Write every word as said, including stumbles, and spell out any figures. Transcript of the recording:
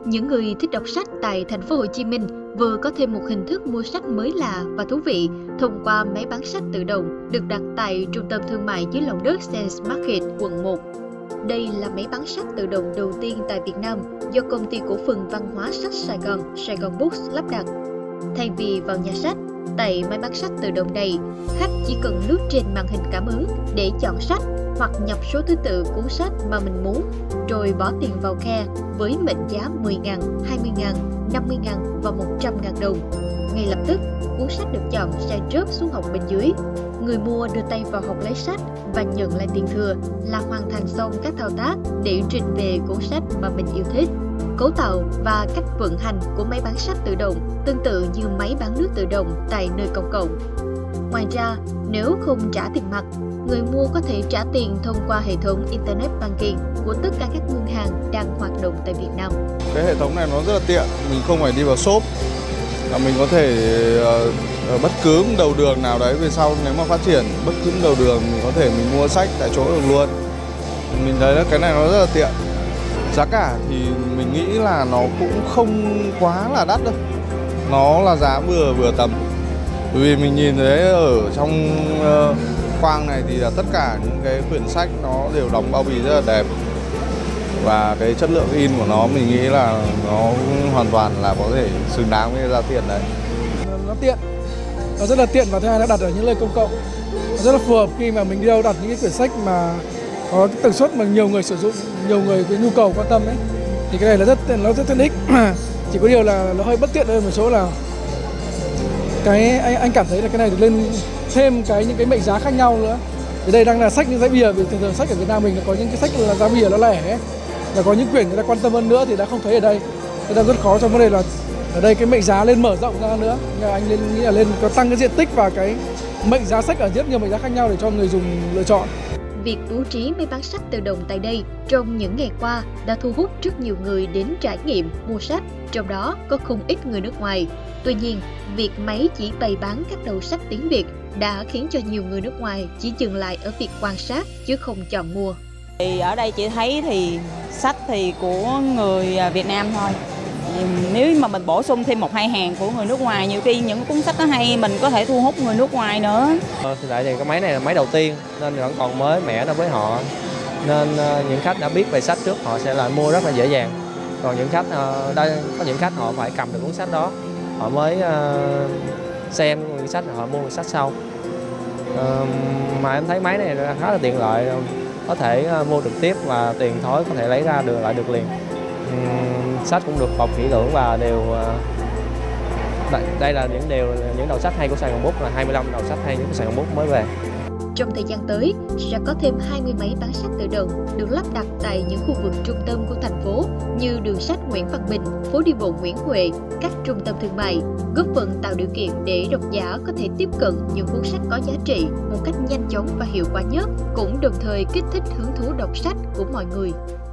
Những người thích đọc sách tại thành phố Hồ Chí Minh vừa có thêm một hình thức mua sách mới lạ và thú vị thông qua máy bán sách tự động được đặt tại trung tâm thương mại dưới lòng đất Sense Market, quận một. Đây là máy bán sách tự động đầu tiên tại Việt Nam do công ty cổ phần văn hóa sách Sài Gòn, Sài Gòn Books lắp đặt. Thay vì vào nhà sách, tại máy bán sách tự động này, khách chỉ cần lướt trên màn hình cảm ứng để chọn sách hoặc nhập số thứ tự cuốn sách mà mình muốn, rồi bỏ tiền vào khe với mệnh giá mười nghìn, hai mươi nghìn, năm mươi nghìn và một trăm nghìn đồng. Ngay lập tức, cuốn sách được chọn sẽ rớt xuống hộc bên dưới. Người mua đưa tay vào hộc lấy sách và nhận lại tiền thừa là hoàn thành xong các thao tác để trình về cuốn sách mà mình yêu thích. Cấu tạo và cách vận hành của máy bán sách tự động tương tự như máy bán nước tự động tại nơi công cộng. Ngoài ra, nếu không trả tiền mặt, người mua có thể trả tiền thông qua hệ thống Internet Banking của tất cả các ngân hàng đang hoạt động tại Việt Nam. Cái hệ thống này nó rất là tiện, mình không phải đi vào shop, là mình có thể ở bất cứ đầu đường nào đấy về sau nếu mà phát triển bất cứ đầu đường mình có thể mình mua sách tại chỗ được luôn. Mình thấy là cái này nó rất là tiện. Giá cả thì mình nghĩ là nó cũng không quá là đắt đâu, nó là giá vừa vừa tầm. Bởi vì mình nhìn thấy ở trong uh, khoang này thì là tất cả những cái quyển sách nó đều đóng bao bì rất là đẹp. Và cái chất lượng in của nó mình nghĩ là nó hoàn toàn là có thể xứng đáng với giá tiền đấy. Nó tiện, nó rất là tiện và thứ hai nó đặt ở những nơi công cộng. Nó rất là phù hợp khi mà mình đi đâu đặt những cái quyển sách mà có cái tần suất mà nhiều người sử dụng, nhiều người có nhu cầu quan tâm ấy. Thì cái này là rất nó rất tiện ích. Chỉ có điều là nó hơi bất tiện hơn một số là cái anh, anh cảm thấy là cái này được lên thêm cái những cái mệnh giá khác nhau nữa. Thì đây đang là sách những giá bìa, vì thường thường sách ở Việt Nam mình là có những cái sách là giá bìa nó lẻ ấy. Là có những quyển người ta quan tâm hơn nữa thì đã không thấy ở đây. Người ta rất khó trong vấn đề là ở đây cái mệnh giá lên mở rộng ra nữa. Nhưng mà anh lên nghĩ là lên có tăng cái diện tích và cái mệnh giá sách ở rất nhiều mệnh giá khác nhau để cho người dùng lựa chọn. Việc bố trí máy bán sách tự động tại đây trong những ngày qua đã thu hút rất nhiều người đến trải nghiệm mua sách, trong đó có không ít người nước ngoài. Tuy nhiên, việc máy chỉ bày bán các đầu sách tiếng Việt đã khiến cho nhiều người nước ngoài chỉ dừng lại ở việc quan sát chứ không chọn mua. Thì ở đây chị thấy thì sách thì của người Việt Nam thôi. Nếu mà mình bổ sung thêm một hai hàng của người nước ngoài, nhiều khi những cuốn sách nó hay mình có thể thu hút người nước ngoài nữa. Thì tại vì cái máy này là máy đầu tiên nên vẫn còn mới mẻ đối với họ, nên những khách đã biết về sách trước họ sẽ lại mua rất là dễ dàng. Còn những khách đây có những khách họ phải cầm được cuốn sách đó họ mới xem cuốn sách, họ mua cuốn sách sau. Mà em thấy máy này khá là tiện lợi, có thể mua trực tiếp và tiền thối có thể lấy ra được lại được liền. Sách cũng được bọc kỹ lưỡng và đều đây, đây là những đều những đầu sách hay của Sài Gòn Books, là hai mươi lăm đầu sách hay của Sài Gòn Books mới về. Trong thời gian tới, sẽ có thêm hai mươi máy bán sách tự động được lắp đặt tại những khu vực trung tâm của thành phố như đường sách Nguyễn Văn Bình, phố đi bộ Nguyễn Huệ, các trung tâm thương mại, góp phần tạo điều kiện để độc giả có thể tiếp cận những cuốn sách có giá trị một cách nhanh chóng và hiệu quả nhất, cũng đồng thời kích thích hứng thú đọc sách của mọi người.